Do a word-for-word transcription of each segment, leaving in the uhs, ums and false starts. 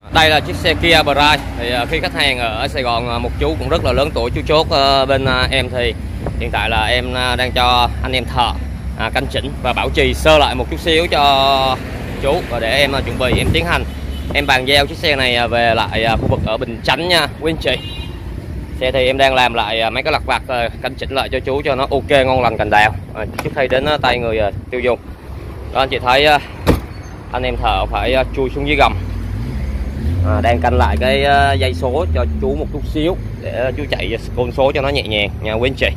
Đây là chiếc xe Kia Pride. Thì khi khách hàng ở Sài Gòn, một chú cũng rất là lớn tuổi, chú chốt bên em, thì hiện tại là em đang cho anh em thợ à, canh chỉnh và bảo trì sơ lại một chút xíu cho chú, và để em chuẩn bị em tiến hành em bàn giao chiếc xe này về lại khu vực ở Bình Chánh nha quý anh chị. Xe thì em đang làm lại mấy cái lặt vặt, canh chỉnh lại cho chú cho nó ok, ngon lành cành đào à, trước khi đến tay người tiêu dùng. Đó, anh chị thấy anh em thợ phải chui xuống dưới gầm, à, đang canh lại cái dây số cho chú một chút xíu để chú chạy con số cho nó nhẹ nhàng nha quý anh chị.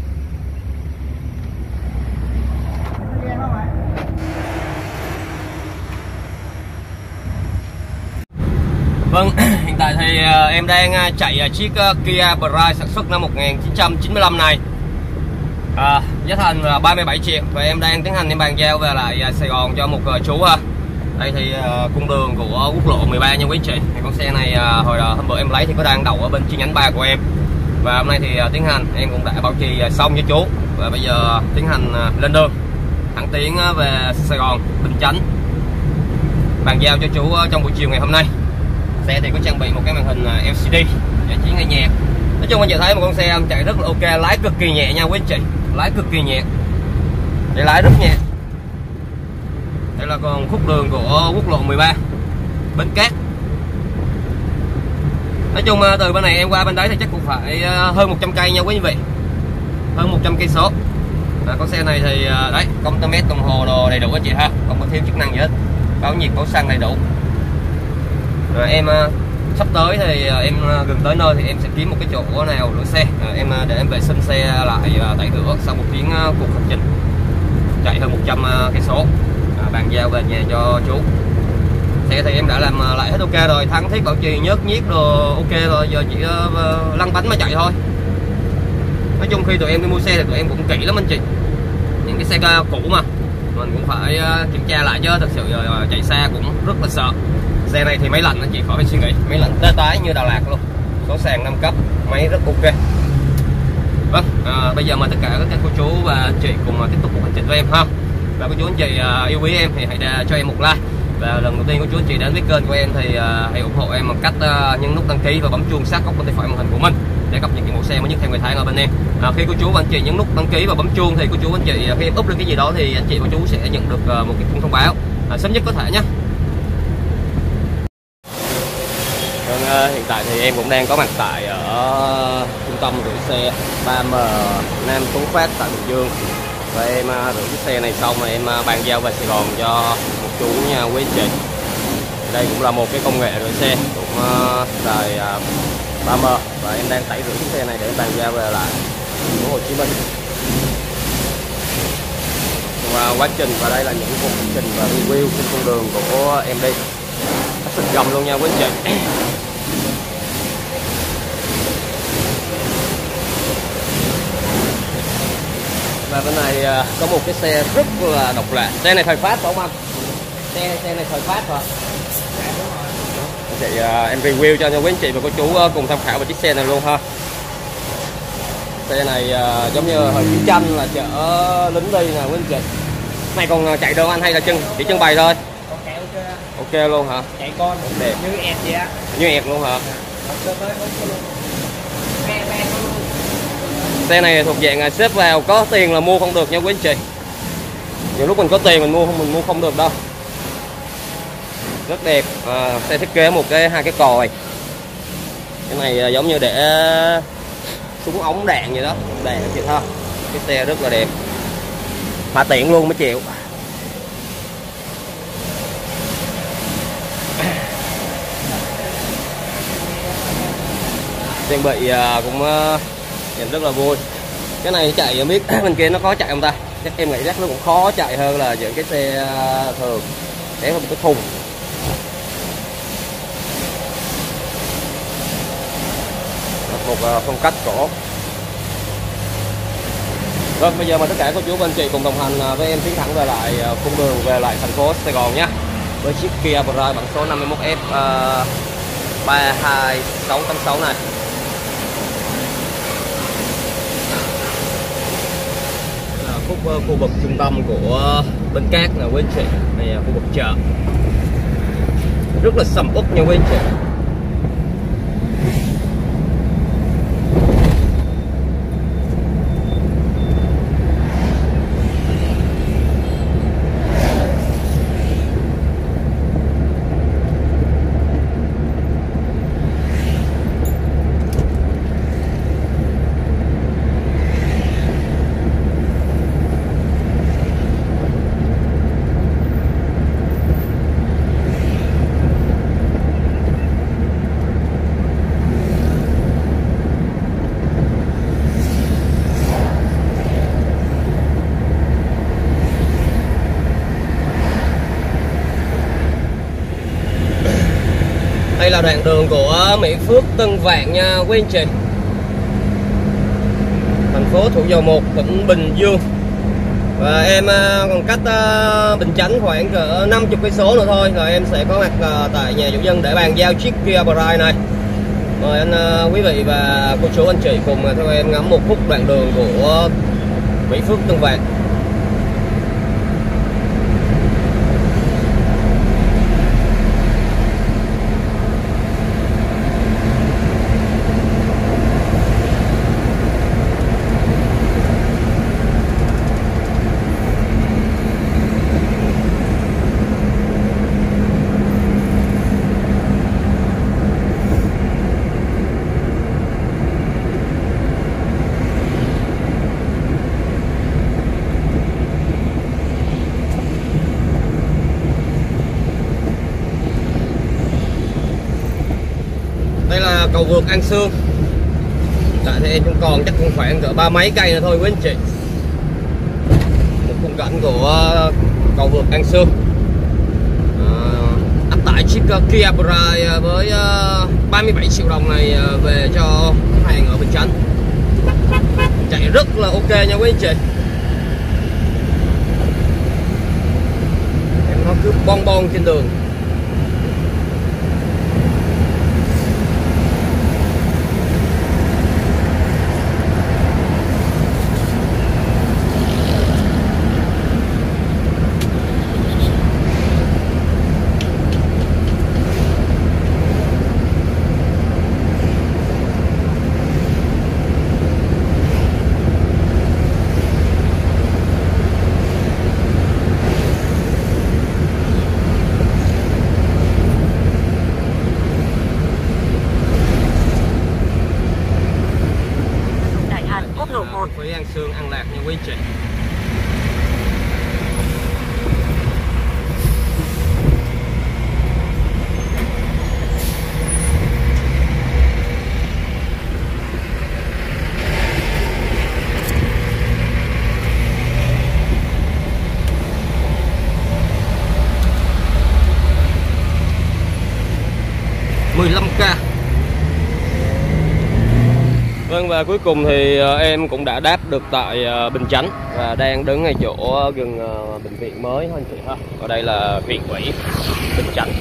Vâng, hiện tại thì em đang chạy chiếc Kia Pride sản xuất năm một nghìn chín trăm chín mươi lăm này, à, giá thành là ba mươi bảy triệu, và em đang tiến hành em bàn giao về lại Sài Gòn cho một chú ha. Đây thì uh, cung đường của quốc lộ mười ba nha quý anh chị. Thì con xe này uh, hồi hôm bữa em lấy thì có đang đậu ở bên chi nhánh ba của em, và hôm nay thì uh, tiến hành em cũng đã bảo trì uh, xong với chú, và bây giờ uh, tiến hành uh, lên đường thẳng tiến uh, về Sài Gòn Bình Chánh bàn giao cho chú uh, trong buổi chiều ngày hôm nay. Xe thì có trang bị một cái màn hình uh, L C D giải trí nghe nhạc. Nói chung anh chị thấy một con xe chạy rất là ok, lái cực kỳ nhẹ nha quý anh chị, lái cực kỳ nhẹ, để lái rất nhẹ. Đây là còn khúc đường của quốc lộ mười ba Bến Cát. Nói chung từ bên này em qua bên đấy thì chắc cũng phải hơn một trăm cây nha quý vị, hơn một trăm cây số. À, con xe này thì đấy, công tơ mét, đồng hồ đồ đầy đủ anh chị ha, không có thiếu chức năng gì hết, báo nhiệt, báo xăng đầy đủ. À, em sắp tới thì em gần tới nơi thì em sẽ kiếm một cái chỗ nào rửa xe, à, em để em vệ sinh xe lại tẩy rửa sau một chuyến cuộc hành trình chạy hơn một trăm cây số. À, bàn giao về nhà cho chú. Xe thì em đã làm lại hết ok rồi, thắng thiết bảo trì nhớt nhiếc đồ ok rồi, giờ chỉ uh, lăn bánh mà chạy thôi. Nói chung khi tụi em đi mua xe thì tụi em cũng kỹ lắm anh chị, những cái xe cũ mà mình cũng phải uh, kiểm tra lại, chứ thật sự uh, chạy xa cũng rất là sợ. Xe này thì máy lạnh anh chị khỏi phải suy nghĩ, máy lạnh tê tái như Đà Lạt luôn, số sàn năm cấp, máy rất ok. Vâng, à, bây giờ mời tất cả các cô chú và anh chị cùng uh, tiếp tục cuộc hành trình với em ha. Và cô chú anh chị uh, yêu quý em thì hãy cho em một like, và lần đầu tiên cô chú anh chị đến với kênh của em thì uh, hãy ủng hộ em bằng cách uh, nhấn nút đăng ký và bấm chuông sát góc bên tay phải màn hình của mình để cập nhật những mẫu xe mới nhất theo ngày tháng ở bên em. À, khi cô chú và anh chị nhấn nút đăng ký và bấm chuông thì cô chú anh chị khi em up lên cái gì đó thì anh chị và chú sẽ nhận được uh, một cái khung thông báo uh, sớm nhất có thể nhé. Vâng, uh, hiện tại thì em cũng đang có mặt tại ở trung tâm gửi xe ba M Nam Tuấn Phát tại Bình Dương. Và em rửa chiếc xe này xong rồi em bàn giao về Sài Gòn cho một chú nha quý anh chị. Đây cũng là một cái công nghệ rửa xe cũng đời ba M, và em đang tẩy rửa chiếc xe này để bàn giao về lại thành phố Hồ Chí Minh. Và quá trình và đây là những cuộc hành trình và review trên con đường của em đi. Hết sức gầm luôn nha quý anh chị. Và bên này có một cái xe rất là độc lạ. Xe này thời Phát phải không anh? Xe xe này thời Phát hả? Chị em review cho quý anh chị và cô chú cùng tham khảo về chiếc xe này luôn ha. Xe này giống như hồi chiến tranh là chở lính đi nè quý anh chị. Này còn chạy đâu anh hay là chân chỉ trưng bày thôi? Ok ok. Ok luôn hả? Chạy con đẹp như ẹt vậy á. Như ẹt luôn hả? Xe này thuộc dạng xếp vào có tiền là mua không được nha quý anh chị. Nhiều lúc mình có tiền mình mua không mình mua không được đâu. Rất đẹp. À, xe thiết kế một cái hai cái còi. Cái này giống như để súng ống đạn vậy đó, đạn anh chị ha. Cái xe rất là đẹp. Mà tiện luôn mới chịu. Trang bị cũng nhìn rất là vui. Cái này chạy biết bên kia nó có chạy không ta? Chắc em nghĩ chắc nó cũng khó chạy hơn là những cái xe thường. Để một cái thùng. Một phong cách cổ. Vâng, bây giờ mà tất cả cô chú và anh chị cùng đồng hành với em tiến thẳng về lại cung đường về lại thành phố Sài Gòn nhé. Với chiếc Kia Pride bản số năm mươi mốt F uh, ba hai sáu tám sáu này. Khúc uh, khu vực trung tâm của Bến Cát là quý anh chị, này là khu vực chợ. rất là sầm uất nha quý anh chị. Đây là đoạn đường của Mỹ Phước Tân Vạn nha quý anh chị. Thành phố Thủ Dầu Một, tỉnh Bình Dương. Và em còn cách Bình Chánh khoảng cỡ năm mươi cây số nữa thôi là em sẽ có mặt tại nhà chủ nhân để bàn giao chiếc Kia Pride này. Mời anh quý vị và cô chú anh chị cùng theo em ngắm một phút đoạn đường của Mỹ Phước Tân Vạn. Đây là cầu vượt An Sương. Tại thì em cũng còn chắc cũng khoảng cỡ ba mấy cây nữa thôi quý anh chị. Một khung cảnh của cầu vượt An Sương. À, áp tải chiếc Kia Pride với ba mươi bảy triệu đồng này về cho khách hàng ở Bình Chánh. Chạy rất là ok nha quý anh chị. Em nó cứ bon bon trên đường. Với An Sương, An Lạc nha quý anh chị. mười lăm k. Vâng, và cuối cùng thì em cũng đã đáp được tại Bình Chánh và đang đứng ngay chỗ gần bệnh viện mới anh chị ha. Ở đây là huyện ủy Bình Chánh.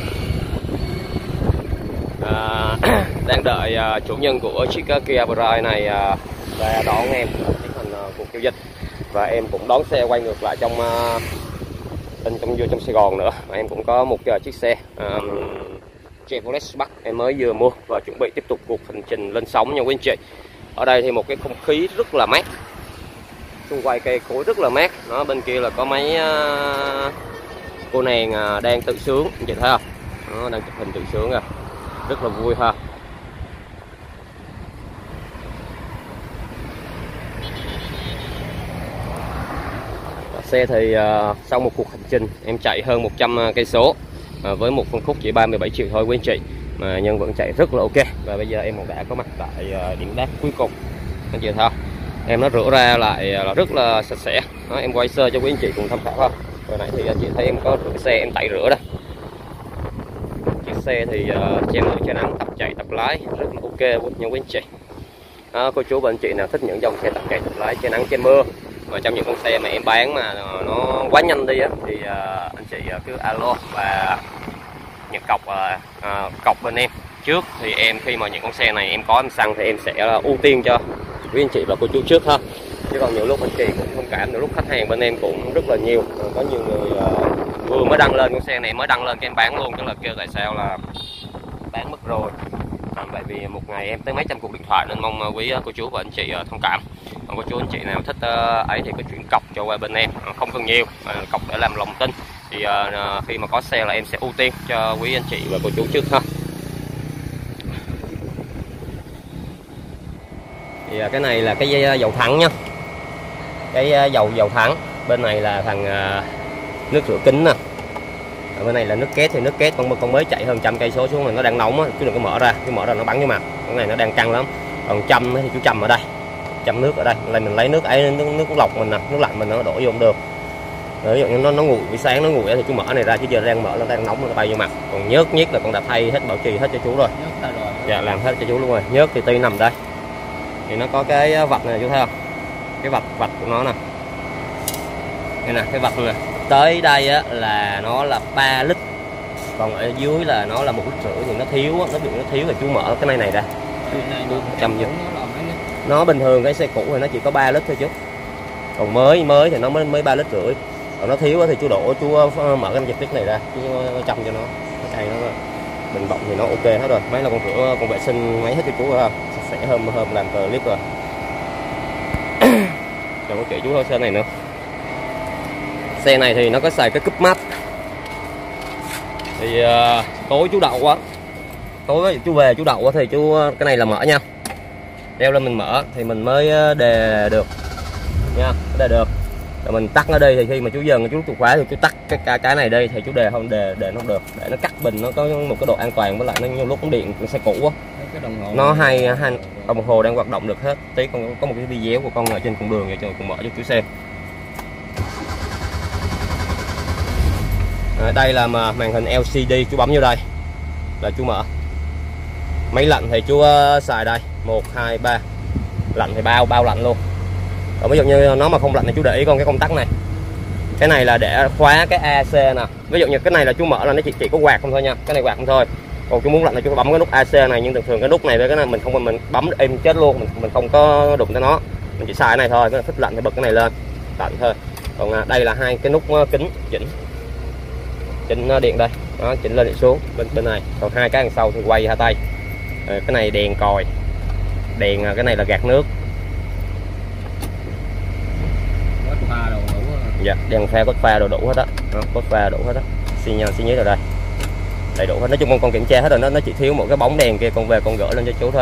À, đang đợi chủ nhân của chiếc Kia Pride này ra đón em tiến hành cuộc giao dịch, và em cũng đón xe quay ngược lại trong trong trong, trong Sài Gòn nữa. Và em cũng có một chiếc xe um, Chevrolet Spark em mới vừa mua và chuẩn bị tiếp tục cuộc hành trình lên sóng nha quý anh chị. Ở đây thì một cái không khí rất là mát, xung quanh cây cối rất là mát. Nó bên kia là có mấy uh, cô nàng uh, đang tự sướng, anh chị thấy không? Nó đang chụp hình tự sướng à, rất là vui ha. Xe thì uh, sau một cuộc hành trình em chạy hơn một trăm cây số uh, với một phân khúc chỉ ba mươi bảy triệu thôi quý anh chị, mà nhân vẫn chạy rất là ok. Và bây giờ em cũng đã có mặt tại uh, điểm đáp cuối cùng, anh chị thấy không? Em nó rửa ra lại là rất là sạch sẽ. Đó, em quay sơ cho quý anh chị cùng tham khảo ha. Hồi nãy thì anh chị thấy em có rửa xe, em tẩy rửa đây. Chiếc xe thì uh, che mưa che nắng, tập chạy tập lái rất là ok nha quý anh chị. Đó, cô chú và anh chị nào thích những dòng xe tập chạy tập lái che nắng che mưa mà trong những con xe mà em bán mà nó quá nhanh đi á, thì uh, anh chị uh, cứ alo và những cọc uh, uh, cọc bên em trước. Thì em khi mà những con xe này em có em xăng thì em sẽ uh, ưu tiên cho quý anh chị và cô chú trước ha. Chứ còn nhiều lúc anh chị cũng thông cảm, nhiều lúc khách hàng bên em cũng rất là nhiều, có nhiều người uh, vừa mới đăng lên con xe này, mới đăng lên cái em bán luôn, tức là kêu tại sao là bán mất rồi. À, tại vì một ngày em tới mấy trăm cuộc điện thoại nên mong quý cô chú và anh chị thông cảm. Còn cô chú anh chị nào thích uh, ấy thì cứ chuyển cọc cho qua bên em, không cần nhiều, uh, cọc để làm lòng tin. Thì uh, khi mà có xe là em sẽ ưu tiên cho quý anh chị và cô chú trước ha. Thì uh, cái này là cái dầu thắng nha, cái uh, dầu dầu thắng. Bên này là thằng uh, nước rửa kính nè. Ở bên này là nước két, thì nước két con con mới chạy hơn trăm cây số xuống, mà nó đang nóng á, chứ đừng có mở ra, cứ mở ra nó bắn vô mặt. Cái này nó đang căng lắm. Còn châm thì chú châm ở đây, châm nước ở đây, là mình lấy nước ấy, nước, nước lọc mình nè, nước lạnh mình nó đổ vô không được. Ví dụ như nó nó nguội, buổi sáng nó nguội thì chú mở này ra, chứ giờ đang mở nó đang nóng nó bay vô mặt. Còn nhớt nhét là con đã thay hết, bảo trì hết cho chú rồi. Dạ làm hết cho chú luôn rồi. Nhớt thì tuy nằm đây. Thì nó có cái vạch này chú thấy không? Cái vạch vạch của nó nè. Đây nè, cái vạch này. Tới đây á là nó là ba lít. Còn ở dưới là nó là một lít rưỡi, thì nó thiếu á, nó bị nó thiếu thì chú mở cái này này ra. Châm vô. Nó bình thường cái xe cũ thì nó chỉ có ba lít thôi chú. Còn mới mới thì nó mới mới ba lít rưỡi. Còn nó thiếu thì chú đổ, chú mở cái dịch tiết này ra, chú châm cho nó, nó cây nó bình bọng thì nó ok hết rồi. Mấy là con rửa, con vệ sinh máy hết cho chú rồi, sạch sẽ hôm hôm làm clip rồi. Rồi có kể chú thôi xe này nữa. Xe này thì nó có xài cái cúp mắt. Thì uh, tối chú đậu quá, tối chú về chú đậu thì chú cái này là mở nha, đeo lên mình mở thì mình mới đề được nha, đề được. Rồi mình tắt nó đi, thì khi mà chú dần chú chìa khóa thì chú tắt cái cái, cái này đi thì chú đề không đề đề nó không được, để nó cắt bình nó có một cái độ an toàn, với lại nó nhiều lúc nó điện xe cũ á, nó hay hai đồng hồ đang hoạt động được hết. Tí con có một cái video của con ở trên con đường vậy cho con mở cho chú xem. À, đây là mà màn hình L C D, chú bấm vô đây là chú mở. Máy lạnh thì chú uh, xài đây một hai ba, lạnh thì bao bao lạnh luôn. Còn ví dụ như nó mà không lạnh thì chú để ý con cái công tắc này, cái này là để khóa cái A C nè. Ví dụ như cái này là chú mở là nó chỉ chỉ có quạt không thôi nha, cái này quạt không thôi. Còn chú muốn lạnh là chú bấm cái nút A C này, nhưng thường thường cái nút này với cái này mình không, mình bấm êm chết luôn, mình mình không có đụng tới nó, mình chỉ xài cái này thôi. Cái thích lạnh thì bật cái này lên lạnh thôi. Còn uh, đây là hai cái nút uh, kính chỉnh chỉnh điện đây đó, chỉnh lên điện xuống bên bên này. Còn hai cái đằng sau thì quay hai tay. À, cái này đèn còi, đèn cái này là gạt nước. Dạ, đèn pha có pha đồ đủ hết á, có pha đủ hết á, xi nhan xi nhớ rồi đây, đầy đủ hết. Nói chung con con kiểm tra hết rồi, nó nó chỉ thiếu một cái bóng đèn kia, con về con gỡ lên cho chú thôi.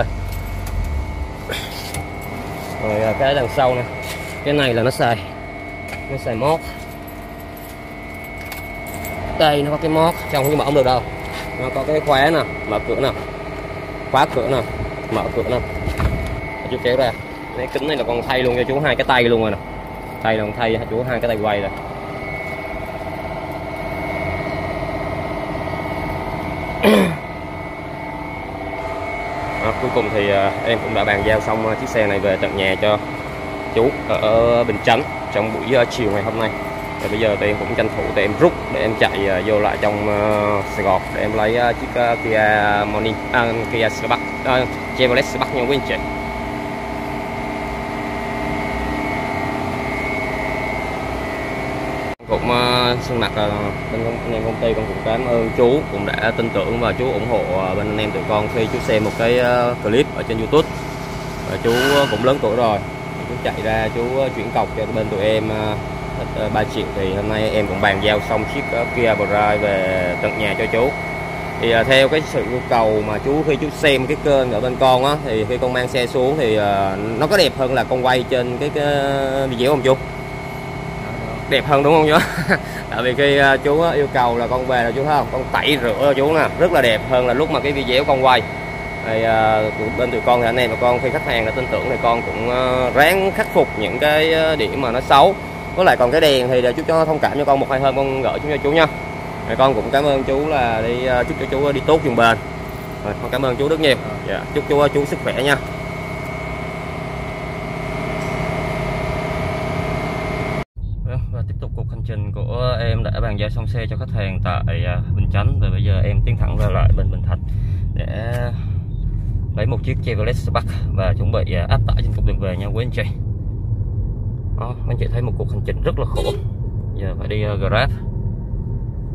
Rồi cái đằng sau nè, cái này là nó xài nó xài mót. Đây nó có cái mót trong nhưng mà không được đâu, nó có cái khóa nè, mở cửa nè, khóa cửa nè, mở cửa nè, chú kéo ra. Cái kính này là con thay luôn cho chú hai cái tay luôn rồi nè, tay là con thay chú hai cái tay quay rồi. À, cuối cùng thì à, em cũng đã bàn giao xong chiếc xe này về tận nhà cho chú ở Bình Chánh trong buổi uh, chiều ngày hôm nay. Và bây giờ thì em cũng tranh thủ để em rút để em chạy uh, vô lại trong uh, Sài Gòn để em lấy uh, chiếc uh, Kia Morning, uh, Kia Spark, uh, Chevrolet Spark nha quý anh chị. Cũng uh, xin mặt uh, bên anh em công ty con cũng cảm ơn chú cũng đã tin tưởng và chú ủng hộ uh, bên anh em tụi con khi chú xem một cái uh, clip ở trên YouTube. Và chú uh, cũng lớn tuổi rồi, chú chạy ra chú uh, chuyển cọc cho bên tụi em uh, ba triệu. Thì hôm nay em cũng bàn giao xong chiếc uh, Kia Pride về tận nhà cho chú. Thì uh, theo cái sự yêu cầu mà chú khi chú xem cái kênh ở bên con á, thì khi con mang xe xuống thì uh, nó có đẹp hơn là con quay trên cái, cái video không chú? Đẹp hơn đúng không chú? Tại vì khi uh, chú uh, yêu cầu là con về là chú thấy không, con tẩy rửa chú nè, rất là đẹp hơn là lúc mà cái video con quay. Thì uh, bên tụi con thì anh em và con khi khách hàng đã tin tưởng thì con cũng uh, ráng khắc phục những cái điểm mà nó xấu. Với lại còn cái đèn thì để chú cho thông cảm cho con một hai hôm con gửi chúng cho chú nha. Thì con cũng cảm ơn chú là đi uh, chúc cho chú đi tốt dùm bền. Rồi, con cảm ơn chú rất nhiều. Dạ, chúc chú chú sức khỏe nha. Và tiếp tục cuộc hành trình của em đã bàn giao xong xe cho khách hàng tại Bình Chánh. Và bây giờ em tiến thẳng ra lại bên Bình Thạnh để lấy một chiếc Chevrolet Spark và chuẩn bị áp tải trên cung đường về nha quý anh chị. Đó, anh chị thấy một cuộc hành trình rất là khổ, giờ phải đi Grab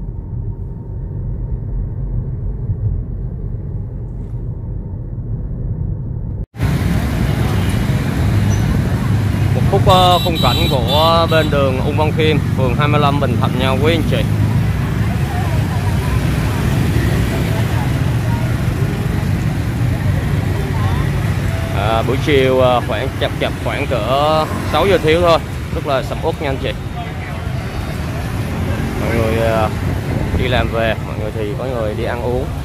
chút khung cảnh của bên đường Ung Văn Khiêm, phường hai mươi lăm Bình Thạnh nha quý anh chị. À, buổi chiều khoảng chập chập khoảng cỡ sáu giờ thiếu thôi, rất là sầm uất nha anh chị. Mọi người đi làm về, mọi người thì có người đi ăn uống.